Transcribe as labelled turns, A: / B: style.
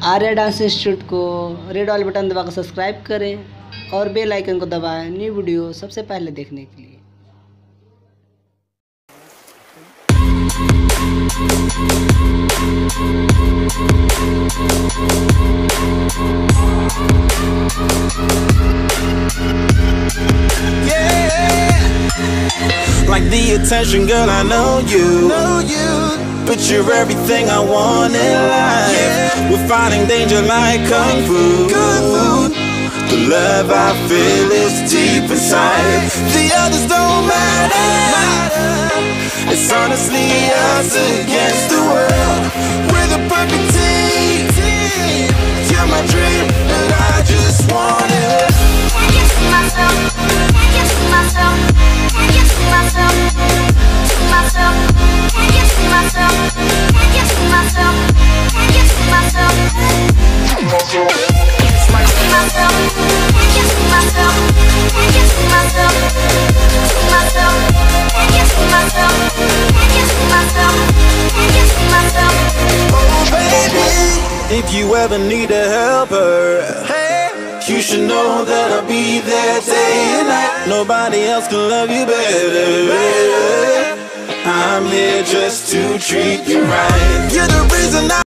A: Arya dance institute को red वाले button दबाकर सब्सक्राइब करें और बेल आइकन को दबाएं न्यू वीडियो सबसे पहले देखने के लिए।
B: Like the attention, girl, I know you. But you're everything I want in life. We're fighting danger like Kung Fu. The love I feel is deep inside. The others don't matter. It's honestly us against the world. We're the perfect team. You're my dream, and I just want it. Can't get to myself. Can't get to myself. Can't get to myself. To myself. Can't get to myself. Can't get to myself. Can't get to myself. To myself. To myself. Can't get to myself. Can't get to myself. To myself. Can't get to myself. Can't get to myself. Can't get to myself. Oh baby, if you ever need a helper, you should know that I'll be there day and night. Nobody else can love you better. I'm here just to treat you right. You're the reason